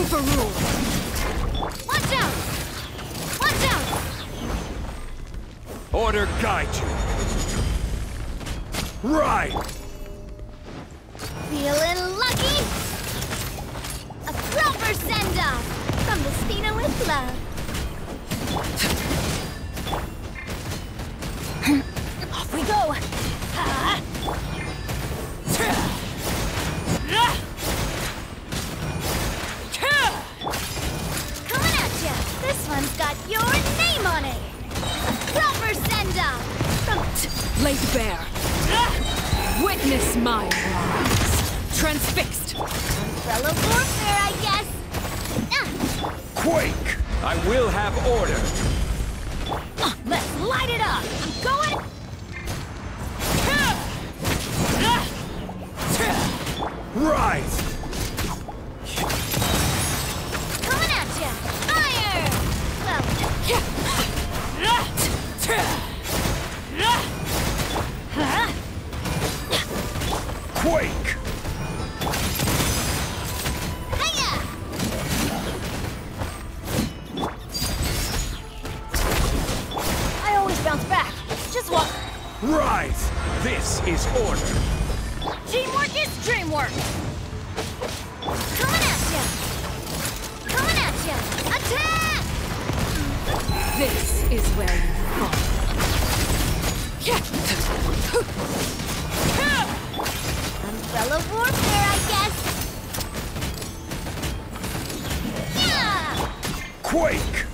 Overruled! Watch out! Watch out! Order guide you. Right! Feeling lucky? A proper send-off from the Spina with love. Off we go! Coming at ya! This one's got your name on it! A proper send-off from Laid bare. Witness my rise. Transfixed. Umbrella warfare, I guess! Quake! I will have order. Let's light it up! I'm going... Rise! Coming at ya! Fire! Well... Quake! Hiya! I always bounce back. Just walk. Rise! This is order. Teamwork is dreamwork! Coming at ya! Coming at ya! Attack! This is where you fall. Umbrella warfare, I guess! Yeah! Quake!